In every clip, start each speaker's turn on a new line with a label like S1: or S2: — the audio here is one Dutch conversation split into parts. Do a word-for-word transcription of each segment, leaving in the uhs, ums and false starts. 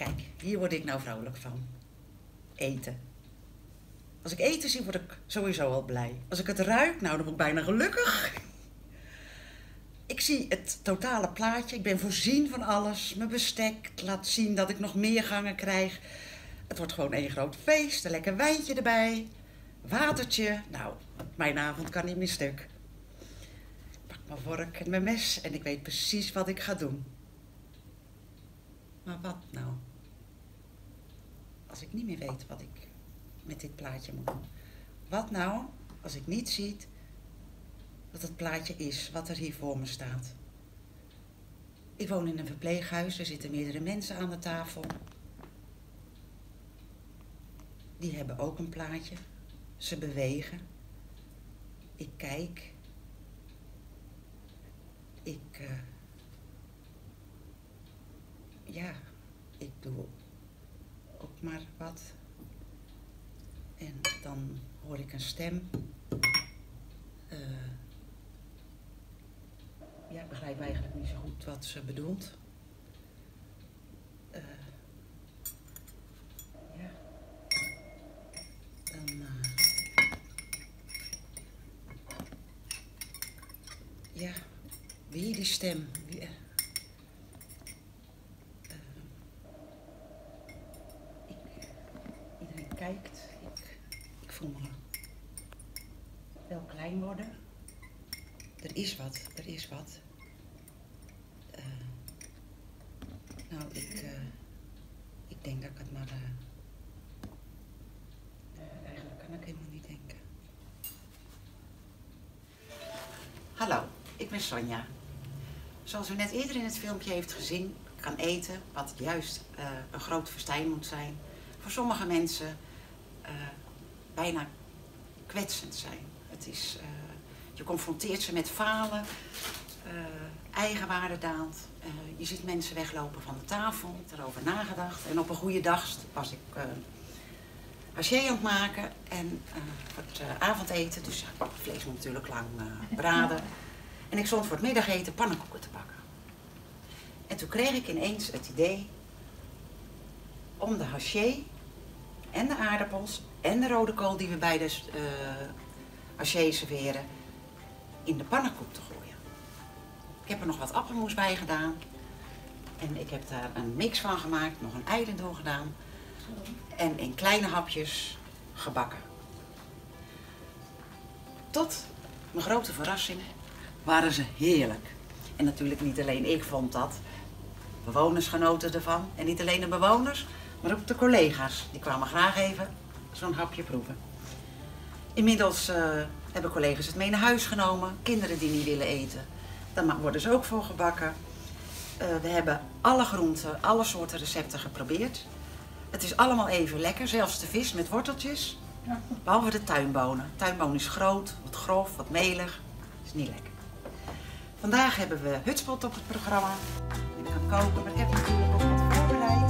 S1: Kijk, hier word ik nou vrolijk van. Eten. Als ik eten zie, word ik sowieso al blij. Als ik het ruik, nou, dan word ik bijna gelukkig. Ik zie het totale plaatje. Ik ben voorzien van alles. Mijn bestek laat zien dat ik nog meer gangen krijg. Het wordt gewoon één groot feest. Een lekker wijntje erbij. Watertje. Nou, mijn avond kan niet meer stuk. Ik pak mijn vork en mijn mes en ik weet precies wat ik ga doen. Maar wat nou? Als ik niet meer weet wat ik met dit plaatje moet doen. Wat nou als ik niet zie wat het plaatje is, wat er hier voor me staat. Ik woon in een verpleeghuis, er zitten meerdere mensen aan de tafel. Die hebben ook een plaatje. Ze bewegen. Ik kijk. Ik, uh, ja, ik doe ook maar wat. En dan hoor ik een stem. Uh, ja, ik begrijp eigenlijk niet zo goed wat ze bedoelt. Uh, ja. Dan... Uh, ja, wie die stem? Wie, uh, ik, iedereen kijkt. Ik, ik voel me wel klein worden. Er is wat, er is wat. Uh, nou, ik, uh, ik denk dat ik het maar... Uh, uh, eigenlijk kan ik helemaal niet denken. Hallo, ik ben Sonja. Zoals u net eerder in het filmpje heeft gezien, kan eten, wat juist uh, een groot festijn moet zijn, voor sommige mensen uh, bijna kwetsend zijn. Het is... Uh, Je confronteert ze met falen, uh, eigenwaarde daalt. Uh, je ziet mensen weglopen van de tafel, erover nagedacht. En op een goede dag was ik uh, haché aan het maken en uh, voor het uh, avondeten. Dus ja, het vlees moet natuurlijk lang uh, braden. En ik stond voor het middageten pannenkoeken te bakken. En toen kreeg ik ineens het idee om de haché en de aardappels en de rode kool die we bij de uh, haché serveren in de pannenkoek te gooien. Ik heb er nog wat appelmoes bij gedaan. En ik heb daar een mix van gemaakt, nog een ei erdoor gedaan. En in kleine hapjes gebakken. Tot mijn grote verrassing waren ze heerlijk. En natuurlijk niet alleen ik vond dat. Bewoners genoten ervan. En niet alleen de bewoners, maar ook de collega's. Die kwamen graag even zo'n hapje proeven. Inmiddels uh, hebben collega's het mee naar huis genomen. Kinderen die niet willen eten, daar worden ze ook voor gebakken. Uh, we hebben alle groenten, alle soorten recepten geprobeerd. Het is allemaal even lekker, zelfs de vis met worteltjes. Behalve de tuinbonen. De tuinboon is groot, wat grof, wat melig. Is niet lekker. Vandaag hebben we hutspot op het programma. Ik ga koken, maar ik heb natuurlijk ook wat voorbereid.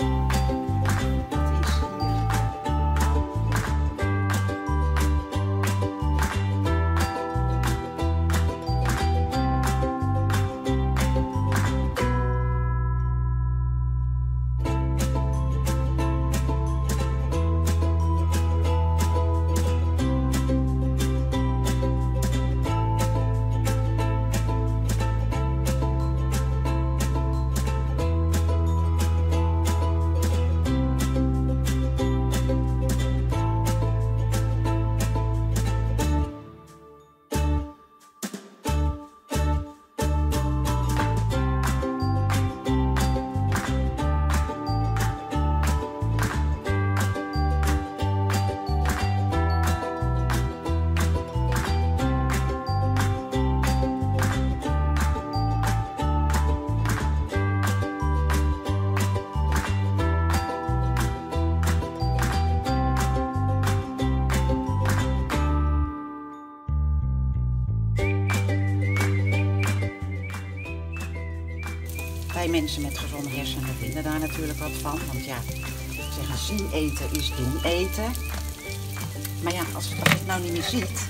S1: Wij mensen met gezonde hersenen vinden daar natuurlijk wat van. Want ja, zeggen zien eten is doen eten. Maar ja, als je het nou niet meer ziet,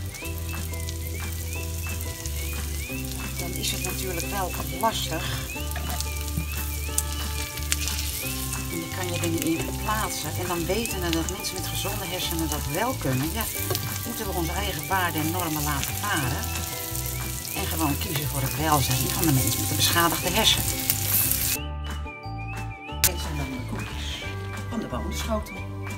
S1: dan is het natuurlijk wel lastig. En je binnenin verplaatsen en dan weten we dat mensen met gezonde hersenen dat wel kunnen, ja, moeten we onze eigen waarden en normen laten varen en gewoon kiezen voor het welzijn van de mensen met een beschadigde hersenen. Deze zijn dan de koekjes van de bonenschotel.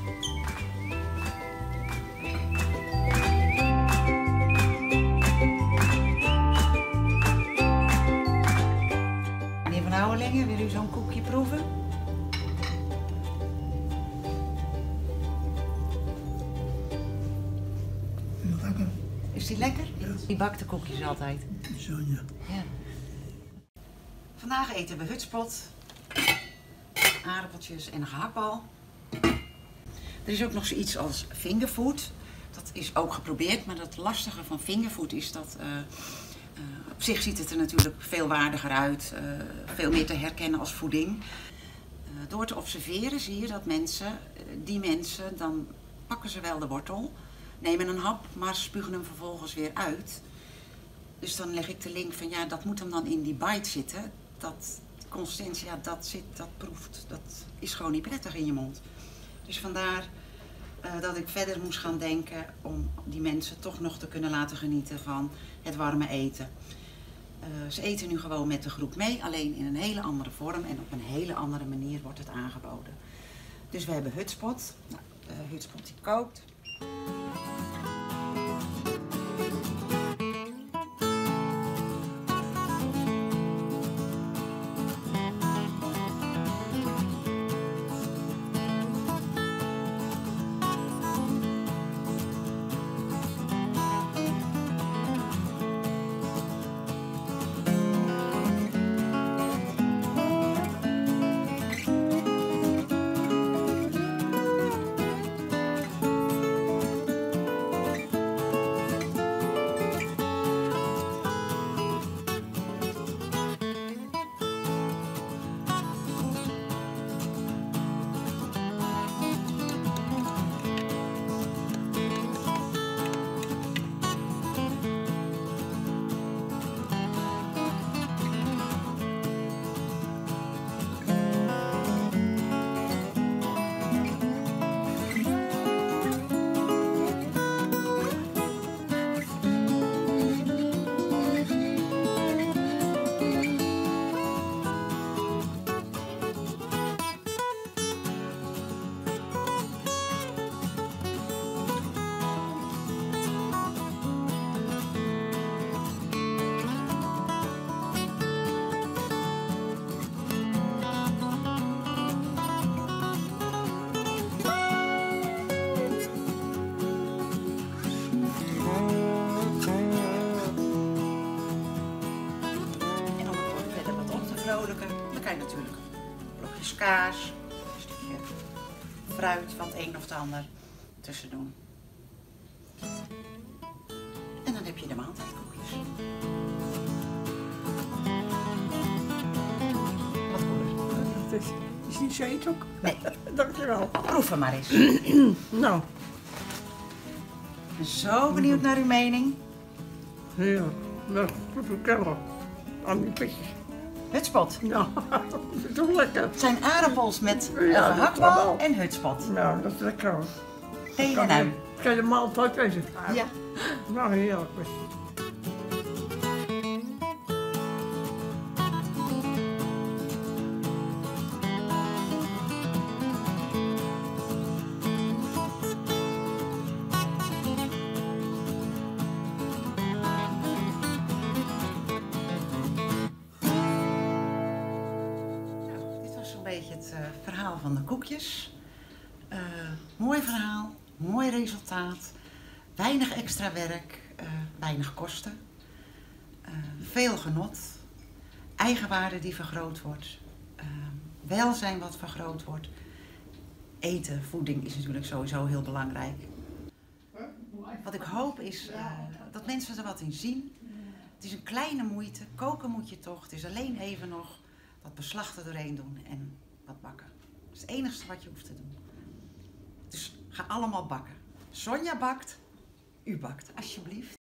S1: Meneer Van Ouwelingen, wil u zo'n koekje proeven?
S2: Lekker.
S1: Is die lekker?
S2: Ja.
S1: Die bakt de koekjes altijd.
S2: Sonja.
S1: Ja. Vandaag eten we hutspot, aardappeltjes en een gehaktbal. Er is ook nog zoiets als fingerfood. Dat is ook geprobeerd, maar het lastige van fingerfood is dat uh, uh, op zich ziet het er natuurlijk veel waardiger uit, uh, veel meer te herkennen als voeding. Uh, door te observeren zie je dat mensen, uh, die mensen, dan pakken ze wel de wortel, nemen een hap, maar spugen hem vervolgens weer uit. Dus dan leg ik de link van ja, dat moet hem dan in die bite zitten. Dat consistentie, ja, dat zit, dat proeft, dat is gewoon niet prettig in je mond. Dus vandaar uh, dat ik verder moest gaan denken om die mensen toch nog te kunnen laten genieten van het warme eten. Uh, ze eten nu gewoon met de groep mee, alleen in een hele andere vorm en op een hele andere manier wordt het aangeboden. Dus we hebben hutspot. Nou, de hutspot die kookt. Dan kan je natuurlijk blokjes kaas, een stukje fruit van het een of het ander tussen doen. En dan heb je de maaltijdkoekjes. Wat koeler.
S2: Dat is, is niet zo heet ook?
S1: Nee.
S2: Dankjewel.
S1: Proef hem maar eens.
S2: Nou.
S1: Ik ben zo benieuwd naar uw mening.
S2: Ja, dat is goed kennen. Aan die pitjes.
S1: Hutspot.
S2: Ja, dat is toch lekker.
S1: Het zijn aardappels met
S2: Ja, dat
S1: gehaktbal
S2: wel.
S1: en hutspot.
S2: Nou, dat is lekker.
S1: Thee
S2: Kan
S1: en
S2: je,
S1: ui.
S2: kan je de maaltijd eten?
S1: Ja.
S2: Nou, heerlijk.
S1: Een beetje het uh, verhaal van de koekjes. Uh, mooi verhaal, mooi resultaat, weinig extra werk, uh, weinig kosten, uh, veel genot, eigenwaarde die vergroot wordt, uh, welzijn wat vergroot wordt. Eten, voeding is natuurlijk sowieso heel belangrijk. Wat ik hoop is uh, dat mensen er wat in zien. Het is een kleine moeite, koken moet je toch, het is alleen even nog wat beslag er doorheen doen en wat bakken. Dat is het enige wat je hoeft te doen. Dus ga allemaal bakken. Sonja bakt, u bakt, alsjeblieft.